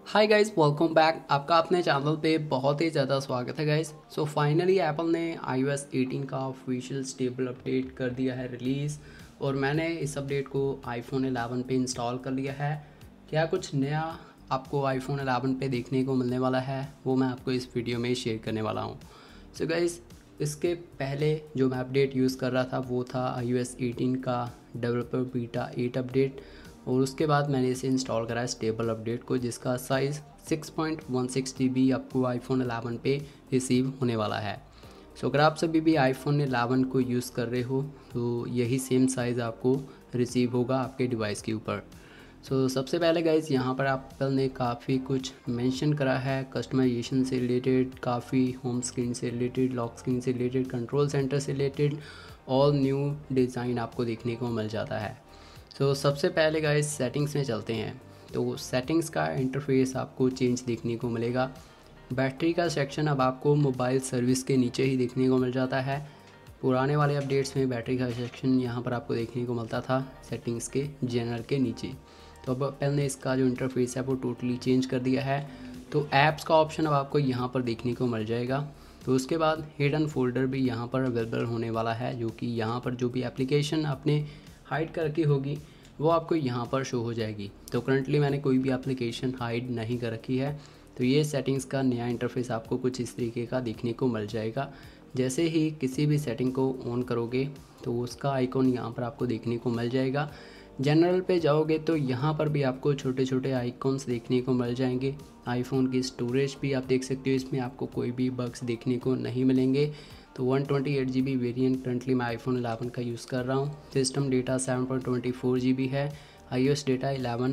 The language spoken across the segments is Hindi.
Hi guys, welcome back. आपका अपने चैनल पे बहुत ही ज़्यादा स्वागत है गाइस। सो फाइनली एप्पल ने iOS 18 का ऑफिशियल स्टेबल अपडेट कर दिया है रिलीज़, और मैंने इस अपडेट को आईफोन 11 पे इंस्टॉल कर लिया है। क्या कुछ नया आपको आईफोन 11 पे देखने को मिलने वाला है, वो मैं आपको इस वीडियो में शेयर करने वाला हूँ। सो गाइस, इसके पहले जो मैं अपडेट यूज़ कर रहा था वो था iOS 18 का डेवलपर बीटा 8 अपडेट, और उसके बाद मैंने इसे इंस्टॉल करा है स्टेबल अपडेट को, जिसका साइज़ 6.16 GB आपको आईफोन 11 पे रिसीव होने वाला है। सो अगर आप सभी भी आईफोन 11 को यूज़ कर रहे हो तो यही सेम साइज़ आपको रिसीव होगा आपके डिवाइस के ऊपर। सो सबसे पहले गाइज, यहाँ पर एप्पल ने काफ़ी कुछ मेंशन करा है कस्टमाइजेशन से रिलेटेड, काफ़ी होम स्क्रीन से रिलेटेड, लॉक स्क्रीन से रिलेटेड, कंट्रोल सेंटर से रिलेटेड ऑल न्यू डिज़ाइन आपको देखने को मिल जाता है। तो सबसे पहले गाइस सेटिंग्स में चलते हैं। तो सेटिंग्स का इंटरफेस आपको चेंज देखने को मिलेगा। बैटरी का सेक्शन अब आपको मोबाइल सर्विस के नीचे ही देखने को मिल जाता है। पुराने वाले अपडेट्स में बैटरी का सेक्शन यहाँ पर आपको देखने को मिलता था सेटिंग्स के जनरल के नीचे। तो अब एप्पल ने इसका जो इंटरफेस है वो टोटली चेंज कर दिया है। तो ऐप्स का ऑप्शन अब आपको यहाँ पर देखने को मिल जाएगा। तो उसके बाद हिडन फोल्डर भी यहाँ पर अवेलेबल होने वाला है, जो कि यहाँ पर जो भी एप्लीकेशन आपने हाइड कर रखी होगी वो आपको यहाँ पर शो हो जाएगी। तो करंटली मैंने कोई भी एप्लीकेशन हाइड नहीं कर रखी है। तो ये सेटिंग्स का नया इंटरफेस आपको कुछ इस तरीके का देखने को मिल जाएगा। जैसे ही किसी भी सेटिंग को ऑन करोगे तो उसका आइकॉन यहाँ पर आपको देखने को मिल जाएगा। जनरल पे जाओगे तो यहाँ पर भी आपको छोटे छोटे आइकॉन्स देखने को मिल जाएंगे। आईफोन की स्टोरेज भी आप देख सकते हो, इसमें आपको कोई भी बग्स देखने को नहीं मिलेंगे। तो 128 GB वेरिएंट करंटली मैं आईफोन 11 का यूज़ कर रहा हूँ। सिस्टम डेटा 7.24 GB है। iOS डेटा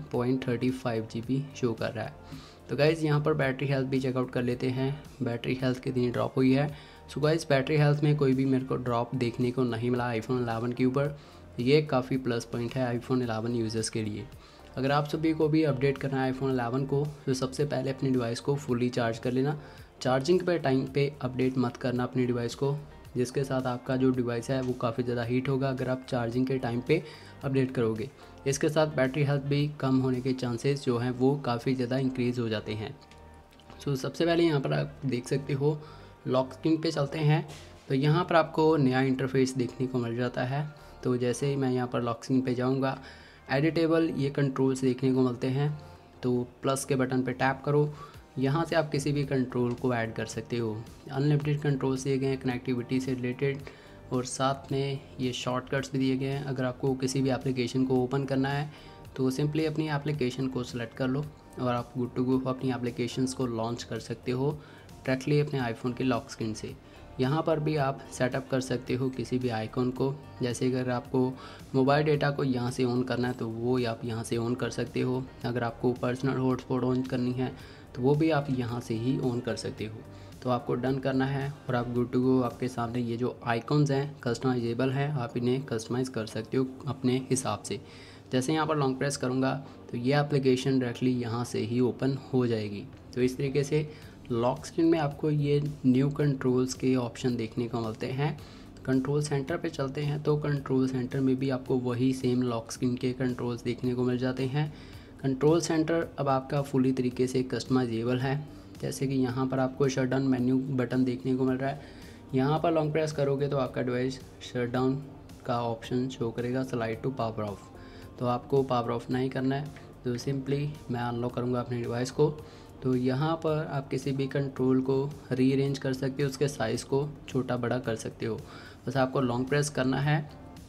11.35 GB शो कर रहा है। तो गाइज़ यहाँ पर बैटरी हेल्थ भी चेकआउट कर लेते हैं, बैटरी हेल्थ कितनी ड्रॉप हुई है। सो गाइज़ बैटरी हेल्थ में कोई भी मेरे को ड्रॉप देखने को नहीं मिला आईफोन 11 के ऊपर। ये काफ़ी प्लस पॉइंट है आईफोन 11 यूज़र्स के लिए। अगर आप सभी को भी अपडेट करना है आईफोन 11 को, तो सबसे पहले अपने डिवाइस को फुली चार्ज कर लेना। चार्जिंग पे टाइम पे अपडेट मत करना अपने डिवाइस को, जिसके साथ आपका जो डिवाइस है वो काफ़ी ज़्यादा हीट होगा अगर आप चार्जिंग के टाइम पे अपडेट करोगे। इसके साथ बैटरी हेल्थ भी कम होने के चांसेस जो हैं वो काफ़ी ज़्यादा इंक्रीज़ हो जाते हैं। सो सबसे पहले यहाँ पर आप देख सकते हो, लॉक स्क्रीन पे चलते हैं। तो यहाँ पर आपको नया इंटरफेस देखने को मिल जाता है। तो जैसे ही मैं यहाँ पर लॉक स्क्रीन पे जाऊँगा, एडिटेबल ये कंट्रोल्स देखने को मिलते हैं। तो प्लस के बटन पे टैप करो, यहाँ से आप किसी भी कंट्रोल को ऐड कर सकते हो। अनलिमिटेड कंट्रोल्स दिए गए हैं कनेक्टिविटी से रिलेटेड, और साथ में ये शॉर्टकट्स भी दिए गए हैं। अगर आपको किसी भी एप्लीकेशन को ओपन करना है तो सिंपली अपनी एप्लीकेशन को सिलेक्ट कर लो और आप गुड टू गो अपनी एप्लीकेशंस को लॉन्च कर सकते हो डायरेक्टली अपने आईफोन के लॉक स्क्रीन से। यहाँ पर भी आप सेटअप कर सकते हो किसी भी आइकॉन को। जैसे अगर आपको मोबाइल डेटा को यहाँ से ऑन करना है तो वो आप यहाँ से ऑन कर सकते हो। अगर आपको पर्सनल हॉटस्पॉट ऑन करनी है तो वो भी आप यहाँ से ही ऑन कर सकते हो। तो आपको डन करना है और आप गुड टू गो। आपके सामने ये जो आइकॉन्स हैं कस्टमाइजेबल हैं, आप इन्हें कस्टमाइज़ कर सकते हो अपने हिसाब से। जैसे यहाँ पर लॉन्ग प्रेस करूँगा तो ये एप्लीकेशन डायरेक्टली यहाँ से ही ओपन हो जाएगी। तो इस तरीके से लॉक स्क्रीन में आपको ये न्यू कंट्रोल्स के ऑप्शन देखने को मिलते हैं। कंट्रोल सेंटर पे चलते हैं तो कंट्रोल सेंटर में भी आपको वही सेम लॉक स्क्रीन के कंट्रोल्स देखने को मिल जाते हैं। कंट्रोल सेंटर अब आपका फुली तरीके से कस्टमाइजेबल है। जैसे कि यहाँ पर आपको शट डाउन मेन्यू बटन देखने को मिल रहा है। यहाँ पर लॉन्ग प्रेस करोगे तो आपका डिवाइस शट डाउन का ऑप्शन शो करेगा, स्लाइड टू पावर ऑफ। तो आपको पावर ऑफ नहीं करना है, तो सिंपली मैं अनलॉक करूँगा अपने डिवाइस को। तो यहाँ पर आप किसी भी कंट्रोल को रीअरेंज कर सकते हो, उसके साइज़ को छोटा बड़ा कर सकते हो। बस आपको लॉन्ग प्रेस करना है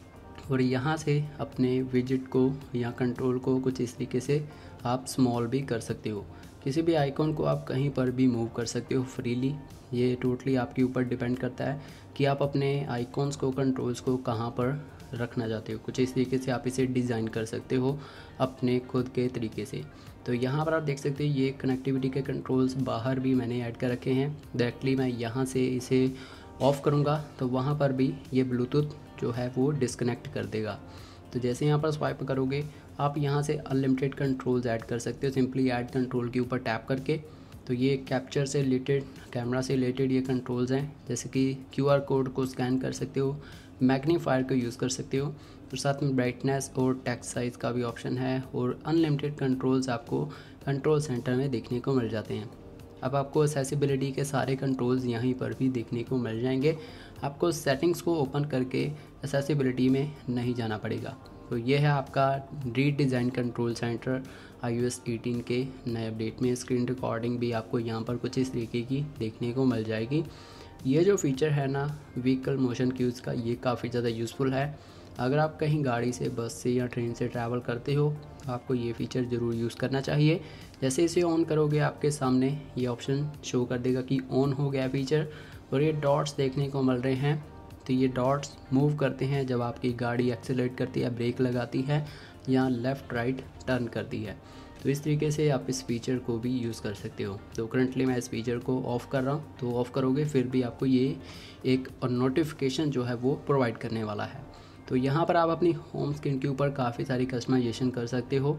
और यहाँ से अपने विजिट को या कंट्रोल को कुछ इस तरीके से आप स्मॉल भी कर सकते हो। किसी भी आइकॉन को आप कहीं पर भी मूव कर सकते हो फ्रीली। ये टोटली आपके ऊपर डिपेंड करता है कि आप अपने आइकॉन्स को, कंट्रोल्स को कहाँ पर रखना चाहते हो। कुछ इस तरीके से आप इसे डिज़ाइन कर सकते हो अपने खुद के तरीके से। तो यहाँ पर आप देख सकते हो ये कनेक्टिविटी के कंट्रोल्स बाहर भी मैंने ऐड कर रखे हैं। डायरेक्टली मैं यहाँ से इसे ऑफ़ करूँगा तो वहाँ पर भी ये ब्लूटूथ जो है वो डिस्कनेक्ट कर देगा। तो जैसे यहाँ पर स्वाइप करोगे आप यहाँ से अनलिमिटेड कंट्रोल्स ऐड कर सकते हो, सिंपली ऐड कंट्रोल के ऊपर टैप करके। तो ये कैप्चर से रिलेटेड, कैमरा से रिलेटेड ये कंट्रोल्स हैं। जैसे कि QR कोड को स्कैन कर सकते हो, मैग्नीफायर को यूज़ कर सकते हो, और साथ में ब्राइटनेस और टेक्स्ट साइज़ का भी ऑप्शन है, और अनलिमिटेड कंट्रोल्स आपको कंट्रोल सेंटर में देखने को मिल जाते हैं। अब आपको एक्सेसिबिलिटी के सारे कंट्रोल्स यहीं पर भी देखने को मिल जाएंगे। आपको सेटिंग्स को ओपन करके एक्सेसिबिलिटी में नहीं जाना पड़ेगा। तो ये है आपका रीडिज़ाइन कंट्रोल सेंटर iOS 18 के नए अपडेट में। स्क्रीन रिकॉर्डिंग भी आपको यहाँ पर कुछ इस तरीके की देखने को मिल जाएगी। ये जो फीचर है ना व्हीकल मोशन क्यूज़ का, ये काफ़ी ज़्यादा यूज़फुल है। अगर आप कहीं गाड़ी से, बस से या ट्रेन से ट्रैवल करते हो तो आपको ये फ़ीचर ज़रूर यूज़ करना चाहिए। जैसे इसे ऑन करोगे आपके सामने ये ऑप्शन शो कर देगा कि ऑन हो गया फीचर, और ये डॉट्स देखने को मिल रहे हैं। तो ये डॉट्स मूव करते हैं जब आपकी गाड़ी एक्सेलरेट करती है, ब्रेक लगाती है या लेफ़्ट राइट टर्न करती है। तो इस तरीके से आप इस फीचर को भी यूज़ कर सकते हो। तो करंटली मैं इस फीचर को ऑफ़ कर रहा हूँ, तो ऑफ़ करोगे फिर भी आपको ये एक नोटिफिकेशन जो है वो प्रोवाइड करने वाला है। तो यहाँ पर आप अपनी होम स्क्रीन के ऊपर काफ़ी सारी कस्टमाइजेशन कर सकते हो।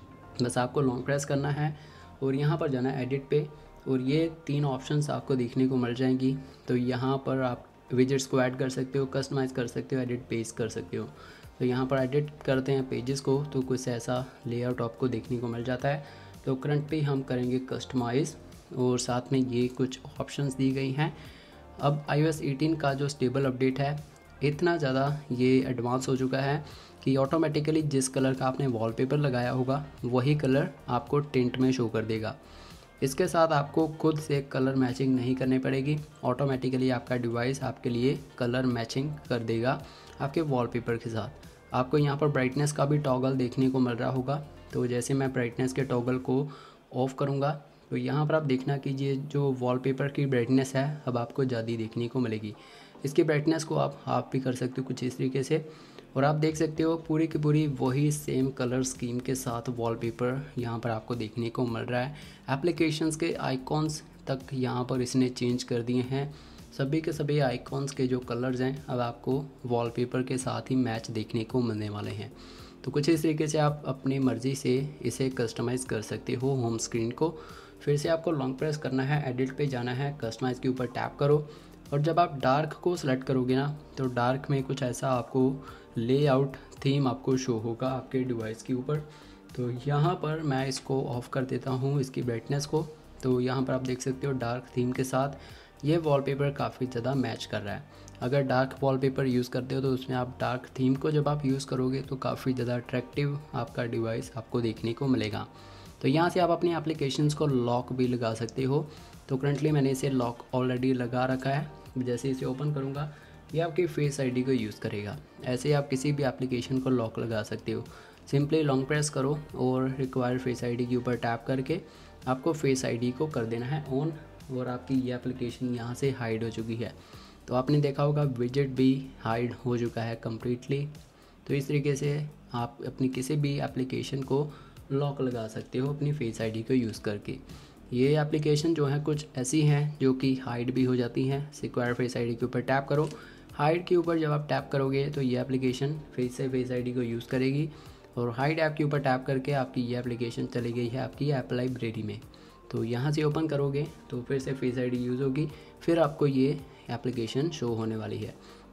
बस आपको लॉन्ग प्रेस करना है और यहाँ पर जाना है एडिट पे, और ये 3 ऑप्शंस आपको देखने को मिल जाएंगी। तो यहाँ पर आप विजेट्स को ऐड कर सकते हो, कस्टमाइज़ कर सकते हो, एडिट पेज कर सकते हो। तो यहाँ पर एडिट करते हैं पेजेस को तो कुछ ऐसा लेआउट आपको देखने को मिल जाता है। तो करंट पे हम करेंगे कस्टमाइज़, और साथ में ये कुछ ऑप्शंस दी गई हैं। अब iOS 18 का जो स्टेबल अपडेट है इतना ज़्यादा ये एडवांस हो चुका है कि ऑटोमेटिकली जिस कलर का आपने वॉलपेपर लगाया होगा वही कलर आपको टिंट में शो कर देगा। इसके साथ आपको खुद से कलर मैचिंग नहीं करनी पड़ेगी, ऑटोमेटिकली आपका डिवाइस आपके लिए कलर मैचिंग कर देगा आपके वॉलपेपर के साथ। आपको यहाँ पर ब्राइटनेस का भी टॉगल देखने को मिल रहा होगा। तो जैसे मैं ब्राइटनेस के टॉगल को ऑफ़ करूँगा तो यहाँ पर आप देखना कि ये जो वॉलपेपर की ब्राइटनेस है अब आपको ज़्यादा देखने को मिलेगी। इसकी ब्राइटनेस को आप हाफ भी कर सकते हो कुछ इस तरीके से, और आप देख सकते हो पूरी की पूरी वही सेम कलर स्कीम के साथ वॉलपेपर यहाँ पर आपको देखने को मिल रहा है। एप्लीकेशंस के आइकॉन्स तक यहाँ पर इसने चेंज कर दिए हैं। सभी के सभी आइकॉन्स के जो कलर्स हैं अब आपको वॉलपेपर के साथ ही मैच देखने को मिलने वाले हैं। तो कुछ इस तरीके से आप अपनी मर्ज़ी से इसे कस्टमाइज़ कर सकते हो होम स्क्रीन को। फिर से आपको लॉन्ग प्रेस करना है, एडिट पे जाना है, कस्टमाइज़ के ऊपर टैप करो, और जब आप डार्क को सिलेक्ट करोगे ना तो डार्क में कुछ ऐसा आपको लेआउट थीम आपको शो होगा आपके डिवाइस के ऊपर। तो यहाँ पर मैं इसको ऑफ़ कर देता हूँ इसकी ब्राइटनेस को। तो यहाँ पर आप देख सकते हो डार्क थीम के साथ ये वॉलपेपर काफ़ी ज़्यादा मैच कर रहा है। अगर डार्क वॉलपेपर यूज़ करते हो तो उसमें आप डार्क थीम को जब आप यूज़ करोगे तो काफ़ी ज़्यादा अट्रैक्टिव आपका डिवाइस आपको देखने को मिलेगा। तो यहाँ से आप अपनी एप्लीकेशंस को लॉक भी लगा सकते हो। तो करंटली मैंने इसे लॉक ऑलरेडी लगा रखा है। जैसे इसे ओपन करूँगा ये आपकी फेस आईडी को यूज़ करेगा। ऐसे आप किसी भी एप्लीकेशन को लॉक लगा सकते हो। सिंपली लॉन्ग प्रेस करो और रिक्वायर फेस आईडी के ऊपर टैप करके आपको फेस आईडी को कर देना है ऑन, और आपकी ये एप्लीकेशन यहाँ से हाइड हो चुकी है। तो आपने देखा होगा विजेट भी हाइड हो चुका है कम्प्लीटली। तो इस तरीके से आप अपनी किसी भी एप्लीकेशन को लॉक लगा सकते हो अपनी फेस आईडी को यूज़ करके। ये एप्लीकेशन जो है कुछ ऐसी हैं जो कि हाइड भी हो जाती हैं। सिक्योर फेस आईडी के ऊपर टैप करो, हाइड के ऊपर जब आप टैप करोगे तो ये एप्लीकेशन फिर से फेस आईडी को यूज़ करेगी, और हाइड ऐप के ऊपर टैप करके आपकी ये एप्लीकेशन चली गई है आपकी ऐप लाइब्रेरी में। तो यहाँ से ओपन करोगे तो फिर से फेस आईडी यूज़ होगी, फिर आपको ये एप्लीकेशन शो होने वाली है।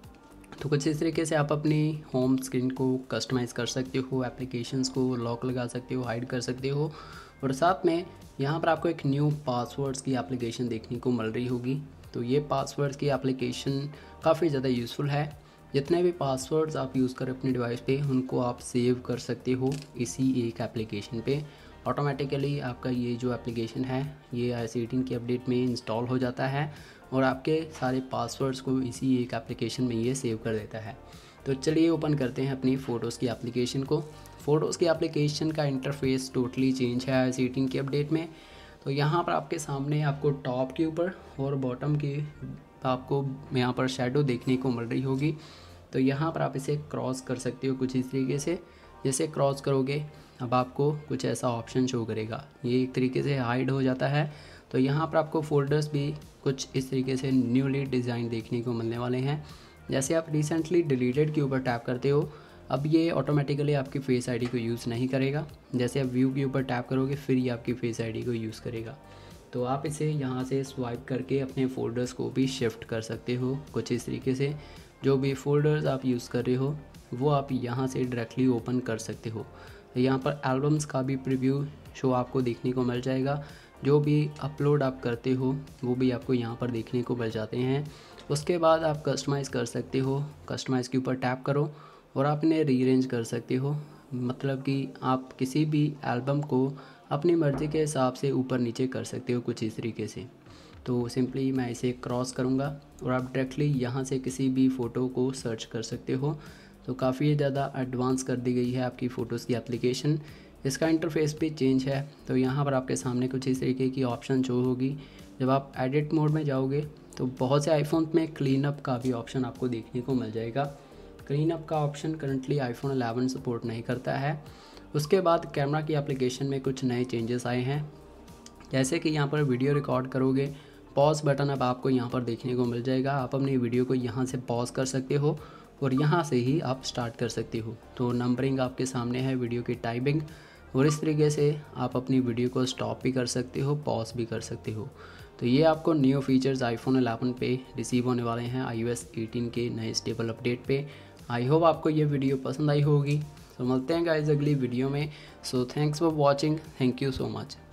तो कुछ इस तरीके से आप अपनी होम स्क्रीन को कस्टमाइज़ कर सकते हो, एप्लीकेशंस को लॉक लगा सकते हो, हाइड कर सकते हो, और साथ में यहाँ पर आपको एक न्यू पासवर्ड्स की एप्लीकेशन देखने को मिल रही होगी। तो ये पासवर्ड्स की एप्लीकेशन काफ़ी ज़्यादा यूज़फुल है। जितने भी पासवर्ड्स आप यूज़ करें अपने डिवाइस पे उनको आप सेव कर सकते हो इसी एक एप्लीकेशन पे। ऑटोमेटिकली आपका ये जो एप्लीकेशन है ये iOS 18 की अपडेट में इंस्टॉल हो जाता है और आपके सारे पासवर्ड्स को इसी एक एप्लीकेशन में ये सेव कर देता है। तो चलिए ओपन करते हैं अपनी फ़ोटोज़ की एप्लीकेशन को। फ़ोटोज़ की एप्लीकेशन का इंटरफेस टोटली चेंज है iOS 18 की अपडेट में। तो यहाँ पर आपके सामने आपको टॉप के ऊपर और बॉटम के आपको यहाँ पर शैडो देखने को मिल रही होगी। तो यहाँ पर आप इसे क्रॉस कर सकते हो कुछ इस तरीके से। जैसे क्रॉस करोगे अब आपको कुछ ऐसा ऑप्शन शो करेगा, ये एक तरीके से हाइड हो जाता है। तो यहाँ पर आपको फ़ोल्डर्स भी कुछ इस तरीके से न्यूली डिज़ाइन देखने को मिलने वाले हैं। जैसे आप रिसेंटली डिलीटेड के ऊपर टैप करते हो अब ये ऑटोमेटिकली आपकी फेस आईडी को यूज़ नहीं करेगा। जैसे आप व्यू के ऊपर टैप करोगे फिर ये आपकी फेस आईडी को यूज़ करेगा। तो आप इसे यहाँ से स्वाइप करके अपने फ़ोल्डर्स को भी शिफ्ट कर सकते हो कुछ इस तरीके से। जो भी फ़ोल्डर्स आप यूज़ कर रहे हो वो आप यहाँ से डायरेक्टली ओपन कर सकते हो। यहाँ पर एल्बम्स का भी प्रीव्यू शो आपको देखने को मिल जाएगा। जो भी अपलोड आप करते हो वो भी आपको यहाँ पर देखने को मिल जाते हैं। उसके बाद आप कस्टमाइज़ कर सकते हो, कस्टमाइज़ के ऊपर टैप करो और आप इन्हें रीअरेंज कर सकते हो। मतलब कि आप किसी भी एल्बम को अपनी मर्ज़ी के हिसाब से ऊपर नीचे कर सकते हो कुछ इस तरीके से। तो सिंपली मैं इसे क्रॉस करूँगा और आप डायरेक्टली यहाँ से किसी भी फ़ोटो को सर्च कर सकते हो। तो काफ़ी ज़्यादा एडवांस कर दी गई है आपकी फ़ोटोज़ की एप्लीकेशन। इसका इंटरफेस भी चेंज है। तो यहाँ पर आपके सामने कुछ इस तरीके की ऑप्शन शो होगी। जब आप एडिट मोड में जाओगे तो बहुत से आईफोन में क्लीन अप का भी ऑप्शन आपको देखने को मिल जाएगा। क्लीन अप का ऑप्शन करंटली आईफोन 11 सपोर्ट नहीं करता है। उसके बाद कैमरा की एप्लीकेशन में कुछ नए चेंजेस आए हैं, जैसे कि यहाँ पर वीडियो रिकॉर्ड करोगे, पॉज बटन अब आपको यहाँ पर देखने को मिल जाएगा। आप अपनी वीडियो को यहाँ से पॉज कर सकते हो और यहाँ से ही आप स्टार्ट कर सकते हो। तो नंबरिंग आपके सामने है, वीडियो की टाइमिंग, और इस तरीके से आप अपनी वीडियो को स्टॉप भी कर सकते हो, पॉज भी कर सकते हो। तो ये आपको न्यू फीचर्स आईफोन 11 पे रिसीव होने वाले हैं iOS 18 के नए स्टेबल अपडेट पे। आई होप आपको ये वीडियो पसंद आई होगी। तो मिलते हैं गाइस अगली वीडियो में। So thanks for watching, thank you so much.